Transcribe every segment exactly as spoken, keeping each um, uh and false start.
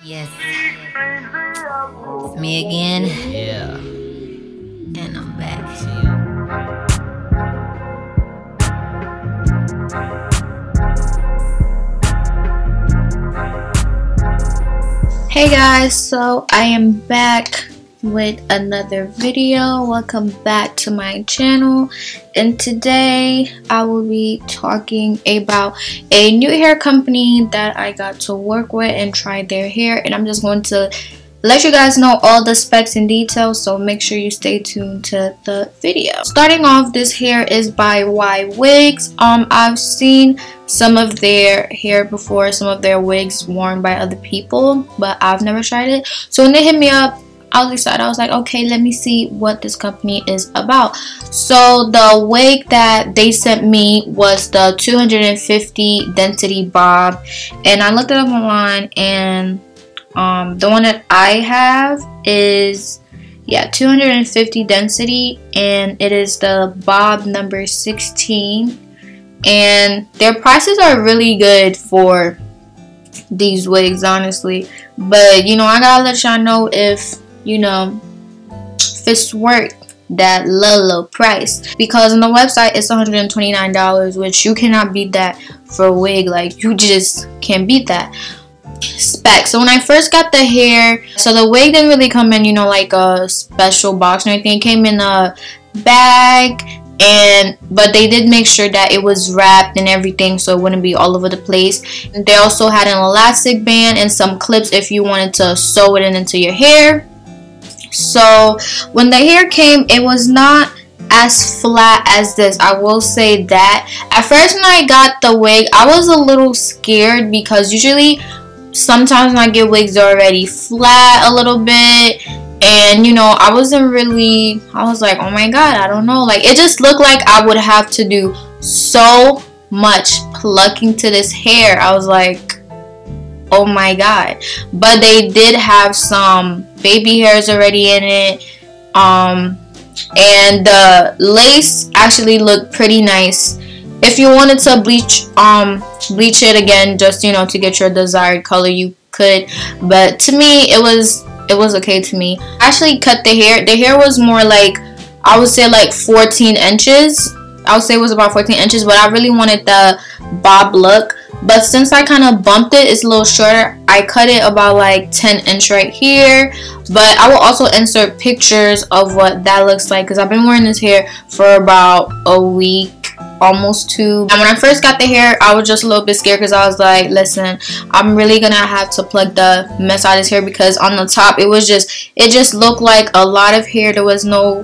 Yes, it's me again. Yeah. And I'm back. Hey guys, so I am back with another video. Welcome back to my channel, and today I will be talking about a new hair company that I got to work with and try their hair, and I'm just going to let you guys know all the specs and details, so make sure you stay tuned to the video. Starting off, this hair is by Y Wigs. um I've seen some of their hair before, some of their wigs worn by other people, but I've never tried it. So when they hit me up, I was excited. I was like, okay, let me see what this company is about. So the wig that they sent me was the two hundred fifty density bob, and I looked it up online, and um, the one that I have is yeah two hundred fifty density, and it is the bob number sixteen, and their prices are really good for these wigs, honestly. But you know, I gotta let y'all know if you know if it's worth that low low price, because on the website it's one hundred twenty-nine dollars, which you cannot beat that for a wig. Like, you just can't beat that. Specs. So when I first got the hair, so the wig didn't really come in, you know, like a special box or anything. It came in a bag, and but they did make sure that it was wrapped and everything, so it wouldn't be all over the place. And they also had an elastic band and some clips if you wanted to sew it in into your hair. So when the hair came, it was not as flat as this, I will say that. At first when I got the wig, I was a little scared, because usually sometimes when I get wigs, they're already flat a little bit, and you know, I wasn't really, I was like, oh my god, I don't know, like it just looked like I would have to do so much plucking to this hair. I was like, oh my god. But they did have some baby hairs already in it, um and the lace actually looked pretty nice. If you wanted to bleach um bleach it again, just you know, to get your desired color, you could, but to me it was it was okay to me. I actually cut the hair. The hair was more like, I would say like fourteen inches. I would say it was about fourteen inches, but I really wanted the bob look. But since I kind of bumped it, it's a little shorter. I cut it about like ten inch right here. But I will also insert pictures of what that looks like, because I've been wearing this hair for about a week, almost two. And when I first got the hair, I was just a little bit scared, because I was like, listen, I'm really gonna have to pluck the mess out of this hair, because on the top it was just, it just looked like a lot of hair. There was no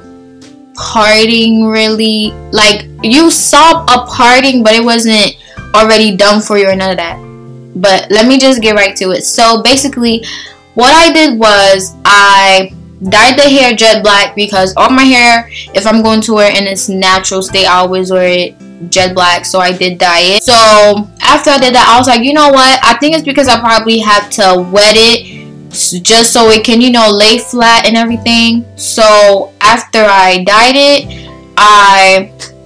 parting really. Like, you saw a parting, but it wasn't already done for you or none of that. But let me just get right to it. So basically what I did was I dyed the hair jet black, because all my hair, if I'm going to wear it in its natural state, I always wear it jet black. So I did dye it. So after I did that, I was like, you know what, I think it's because I probably have to wet it just so it can, you know, lay flat and everything. So after I dyed it, I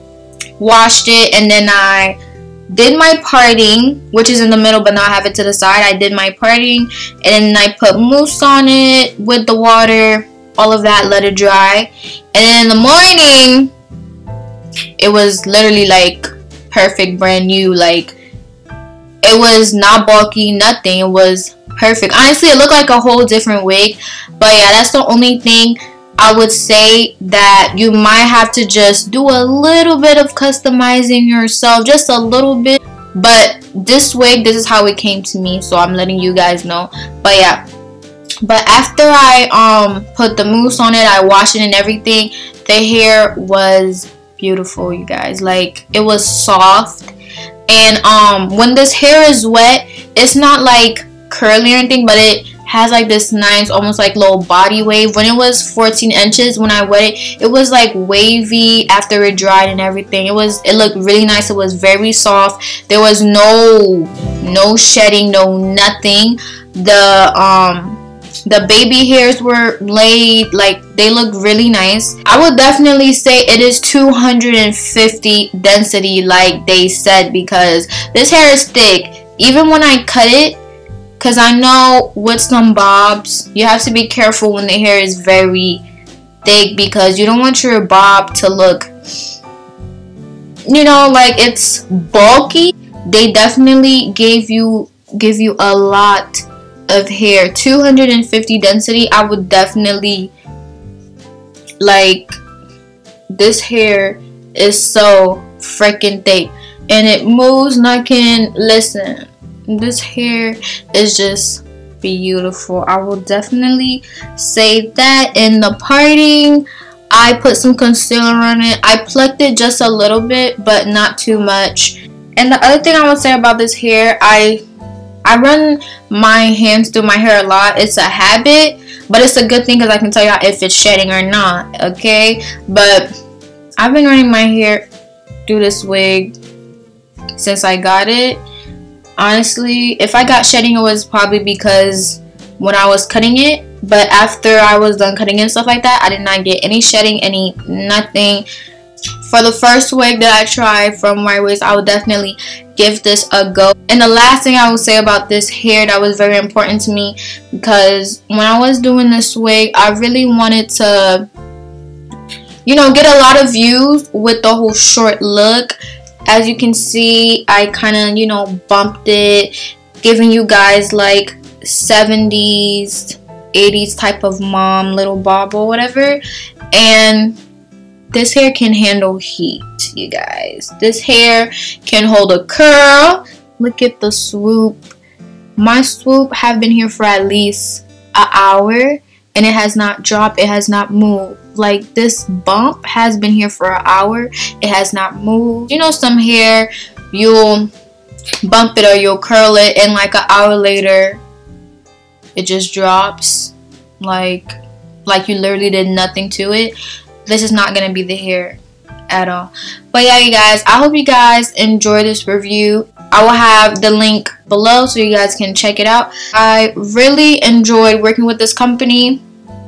washed it, and then I did my parting, which is in the middle, but now I have it to the side. I did my parting, and then I put mousse on it with the water, all of that, let it dry. And then in the morning, it was literally like perfect, brand new. Like, it was not bulky, nothing. It was perfect. Honestly, it looked like a whole different wig. But yeah, that's the only thing I would say that you might have to just do a little bit of customizing yourself, just a little bit. But this wig, this is how it came to me, so I'm letting you guys know. But yeah, but after I um put the mousse on it, I washed it and everything, the hair was beautiful, you guys. Like, it was soft, and um when this hair is wet, it's not like curly or anything, but it has like this nice, almost like little body wave. When it was fourteen inches, when I wet it, it was like wavy after it dried and everything. It was, it looked really nice. It was very soft. There was no no shedding, no nothing. The um the baby hairs were laid, like they looked really nice. I would definitely say it is two hundred fifty density, like they said, because this hair is thick. Even when I cut it, because I know with some bobs you have to be careful when the hair is very thick, because you don't want your bob to look, you know, like it's bulky. They definitely gave you give you a lot of hair. Two hundred fifty density. I would definitely, like, this hair is so freaking thick and it moves knocking. Listen, this hair is just beautiful. I will definitely say that. In the parting, I put some concealer on it. I plucked it just a little bit, but not too much. And the other thing I would say about this hair, I I run my hands through my hair a lot. It's a habit, but it's a good thing because I can tell y'all if it's shedding or not, okay? But I've been running my hair through this wig since I got it. Honestly, if I got shedding, it was probably because when I was cutting it. But after I was done cutting and stuff like that, I did not get any shedding, any nothing. For the first wig that I tried from My Wigs, I would definitely give this a go. And the last thing I will say about this hair that was very important to me, because when I was doing this wig, I really wanted to, you know, get a lot of views with the whole short look. As you can see, I kind of, you know, bumped it, giving you guys like seventies, eighties type of mom little bob or whatever. And this hair can handle heat, you guys. This hair can hold a curl. Look at the swoop. My swoop have been here for at least an hour and it has not dropped. It has not moved. Like, this bump has been here for an hour. It has not moved. You know, some hair, you'll bump it or you'll curl it and like an hour later it just drops. Like, like you literally did nothing to it. This is not going to be the hair at all. But yeah, you guys, I hope you guys enjoy this review. I will have the link below so you guys can check it out. I really enjoyed working with this company.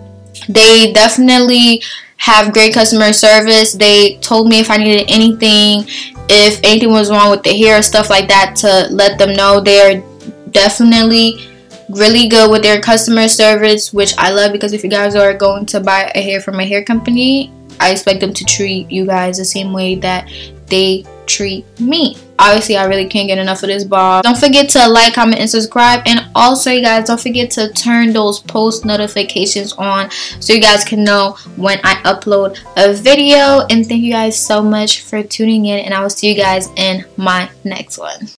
They definitely have great customer service. They told me if I needed anything, if anything was wrong with the hair or stuff like that, to let them know. They're definitely really good with their customer service, which I love, because if you guys are going to buy a hair from a hair company, I expect them to treat you guys the same way that they treat me. Obviously, I really can't get enough of this bob. Don't forget to like, comment, and subscribe. And also, you guys, don't forget to turn those post notifications on so you guys can know when I upload a video. And thank you guys so much for tuning in, and I will see you guys in my next one.